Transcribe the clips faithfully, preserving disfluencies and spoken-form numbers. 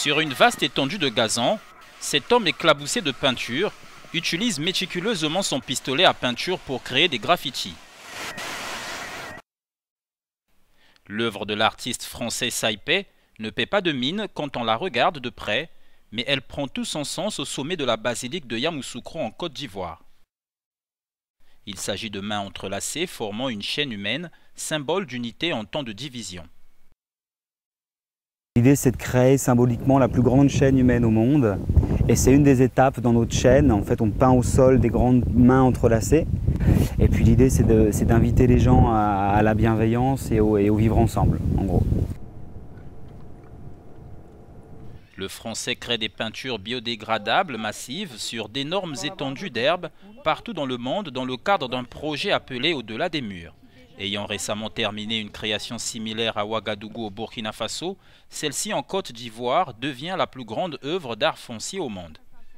Sur une vaste étendue de gazon, cet homme éclaboussé de peinture utilise méticuleusement son pistolet à peinture pour créer des graffitis. L'œuvre de l'artiste français Saipei ne paie pas de mine quand on la regarde de près, mais elle prend tout son sens au sommet de la basilique de Yamoussoukro en Côte d'Ivoire. Il s'agit de mains entrelacées formant une chaîne humaine, symbole d'unité en temps de division. L'idée, c'est de créer symboliquement la plus grande chaîne humaine au monde. Et c'est une des étapes dans notre chaîne. En fait, on peint au sol des grandes mains entrelacées. Et puis l'idée, c'est d'inviter les gens à, à la bienveillance et au, et au vivre ensemble, en gros. Le Français crée des peintures biodégradables massives sur d'énormes étendues d'herbe partout dans le monde dans le cadre d'un projet appelé Au-delà des murs. Ayant récemment terminé une création similaire à Ouagadougou au Burkina Faso, celle-ci en Côte d'Ivoire devient la plus grande œuvre d'art foncier au monde.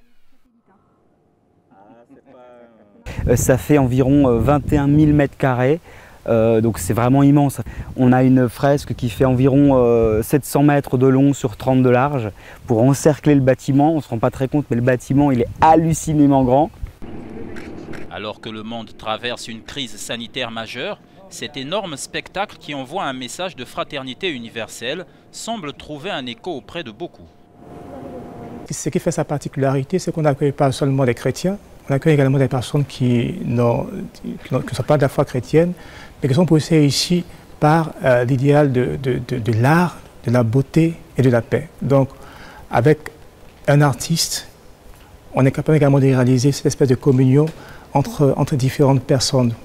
Ça fait environ vingt et un mille mètres carrés, euh, donc c'est vraiment immense. On a une fresque qui fait environ euh, sept cents mètres de long sur trente de large pour encercler le bâtiment. On ne se rend pas très compte, mais le bâtiment il est hallucinément grand. Alors que le monde traverse une crise sanitaire majeure, cet énorme spectacle qui envoie un message de fraternité universelle semble trouver un écho auprès de beaucoup. Ce qui fait sa particularité, c'est qu'on n'accueille pas seulement les chrétiens, on accueille également des personnes qui, qui ne sont pas de la foi chrétienne, mais qui sont poussées ici par euh, l'idéal de, de, de, de l'art, de la beauté et de la paix. Donc, avec un artiste, on est capable également de réaliser cette espèce de communion entre, entre différentes personnes.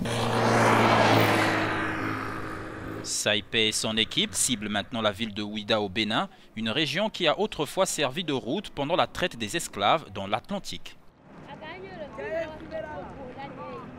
Saipei et son équipe ciblent maintenant la ville de Ouidah au Bénin, une région qui a autrefois servi de route pendant la traite des esclaves dans l'Atlantique.